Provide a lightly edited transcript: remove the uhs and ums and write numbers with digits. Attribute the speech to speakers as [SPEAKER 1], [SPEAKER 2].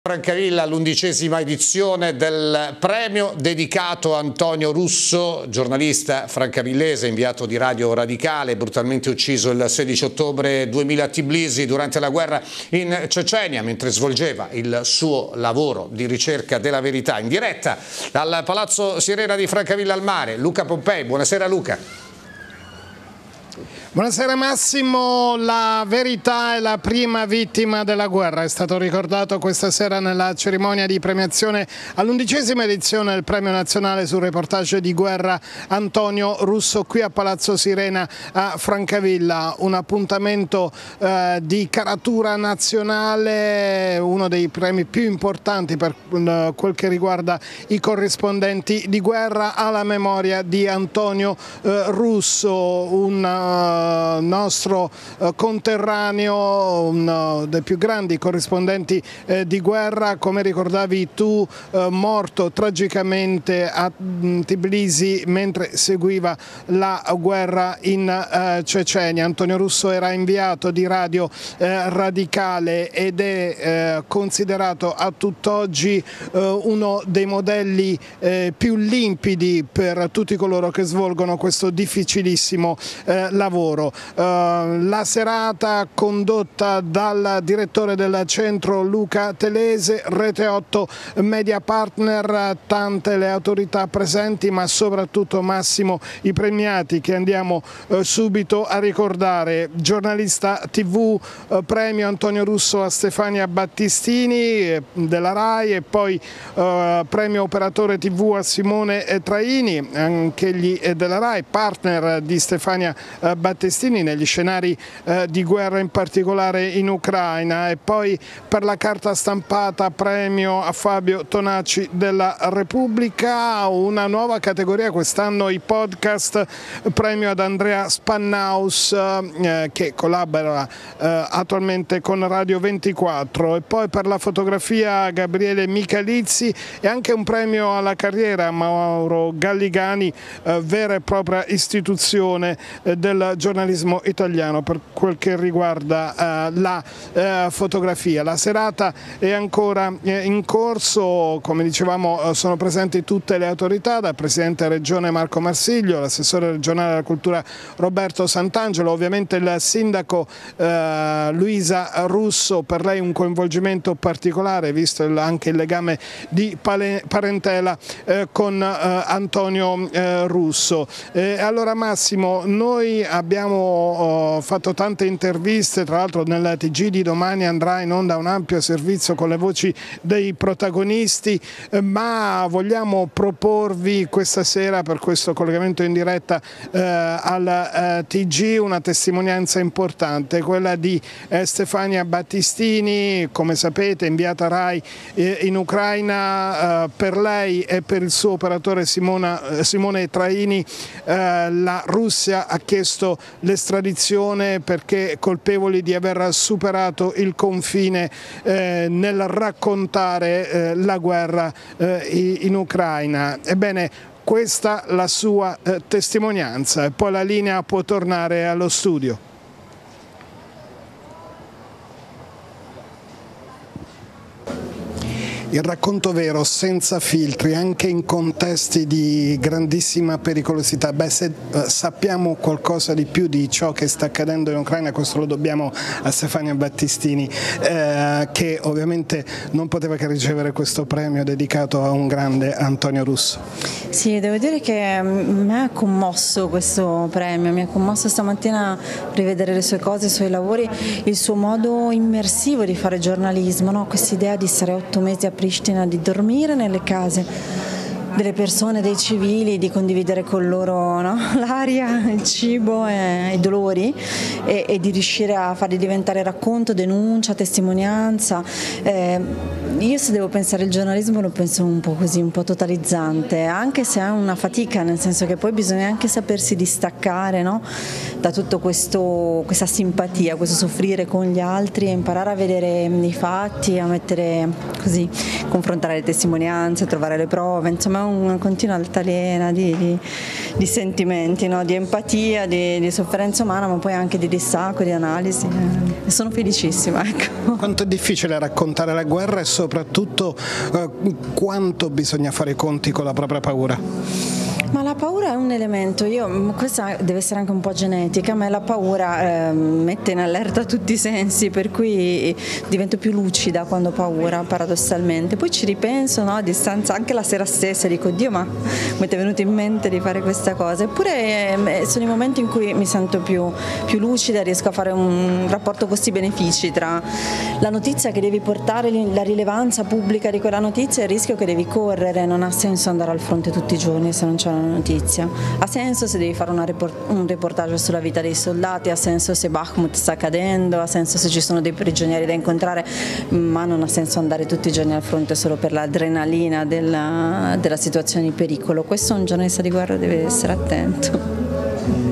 [SPEAKER 1] Francavilla, l'11ª edizione del premio dedicato a Antonio Russo, giornalista francavillese, inviato di Radio Radicale, brutalmente ucciso il 16 ottobre 2000 a Tbilisi durante la guerra in Cecenia, mentre svolgeva il suo lavoro di ricerca della verità. In diretta dal Palazzo Sirena di Francavilla al Mare, Luca Pompei. Buonasera Luca.
[SPEAKER 2] Buonasera Massimo, la verità è la prima vittima della guerra, è stato ricordato questa sera nella cerimonia di premiazione all'11ª edizione del Premio Nazionale sul reportage di guerra Antonio Russo qui a Palazzo Sirena a Francavilla, un appuntamento di caratura nazionale, uno dei premi più importanti per quel che riguarda i corrispondenti di guerra alla memoria di Antonio Russo, un nostro conterraneo, uno dei più grandi corrispondenti di guerra, come ricordavi tu, morto tragicamente a Tbilisi mentre seguiva la guerra in Cecenia. Antonio Russo era inviato di Radio Radicale ed è considerato a tutt'oggi uno dei modelli più limpidi per tutti coloro che svolgono questo difficilissimo lavoro. La serata condotta dal direttore del centro Luca Telese, Rete 8 Media Partner, tante le autorità presenti ma soprattutto Massimo i premiati che andiamo subito a ricordare. Giornalista TV, premio Antonio Russo a Stefania Battistini della RAI e poi premio operatore TV a Simone Traini, anch'egli della RAI, partner di Stefania Battistini negli scenari di guerra, in particolare in Ucraina. E poi per la carta stampata premio a Fabio Tonacci della Repubblica, una nuova categoria quest'anno, i podcast, premio ad Andrea Spannaus che collabora attualmente con Radio 24, e poi per la fotografia Gabriele Michalizzi e anche un premio alla carriera Mauro Galligani, vera e propria istituzione del giornalismo italiano per quel che riguarda la fotografia. La serata è ancora in corso, come dicevamo sono presenti tutte le autorità, dal Presidente Regione Marco Marsiglio, l'assessore regionale alla cultura Roberto Sant'Angelo, ovviamente il sindaco Luisa Russo, per lei un coinvolgimento particolare visto anche il legame di parentela con Antonio Russo. Allora Massimo, noi abbiamo fatto tante interviste, tra l'altro nel TG di domani andrà in onda un ampio servizio con le voci dei protagonisti, ma vogliamo proporvi questa sera per questo collegamento in diretta al TG una testimonianza importante, quella di Stefania Battistini, come sapete inviata RAI in Ucraina. Per lei e per il suo operatore Simone Traini la Russia ha chiesto l'estradizione perché colpevoli di aver superato il confine nel raccontare la guerra in Ucraina. Ebbene, questa la sua testimonianza, e poi la linea può tornare allo studio. Il racconto vero, senza filtri, anche in contesti di grandissima pericolosità. Se sappiamo qualcosa di più di ciò che sta accadendo in Ucraina, questo lo dobbiamo a Stefania Battistini, che ovviamente non poteva che ricevere questo premio dedicato a un grande Antonio Russo.
[SPEAKER 3] Sì, devo dire che mi ha commosso questo premio, mi ha commosso stamattina rivedere le sue cose, i suoi lavori, il suo modo immersivo di fare giornalismo, no? Questa idea di stare 8 mesi a Pristina, di dormire nelle case delle persone, dei civili, di condividere con loro, no? L'aria, il cibo e i dolori, e di riuscire a farli diventare racconto, denuncia, testimonianza. Io se devo pensare al giornalismo lo penso un po' così, un po' totalizzante, anche se è una fatica, nel senso che poi bisogna anche sapersi distaccare, no? Da tutto questa simpatia, questo soffrire con gli altri e imparare a vedere i fatti, a mettere così, confrontare le testimonianze, trovare le prove, insomma è una continua altalena di sentimenti, no? Di empatia, di sofferenza umana, ma poi anche di distacco, di analisi. E sono felicissima. Ecco.
[SPEAKER 2] Quanto è difficile raccontare la guerra e soprattutto quanto bisogna fare i conti con la propria paura?
[SPEAKER 3] Ma la paura è un elemento, questa deve essere anche un po' genetica, ma la paura mette in allerta tutti i sensi, per cui divento più lucida quando ho paura, paradossalmente. Poi ci ripenso, no, a distanza, anche la sera stessa, dico, Dio, ma mi è venuto in mente di fare questa cosa? Eppure sono i momenti in cui mi sento più lucida, riesco a fare un rapporto costi-benefici tra la notizia che devi portare, la rilevanza pubblica di quella notizia e il rischio che devi correre. Non ha senso andare al fronte tutti i giorni se non c'è una notizia. Ha senso se devi fare un reportage sulla vita dei soldati, ha senso se Bakhmut sta cadendo, ha senso se ci sono dei prigionieri da incontrare, ma non ha senso andare tutti i giorni al fronte solo per l'adrenalina della situazione di pericolo. Questo un giornalista di guerra deve essere attento.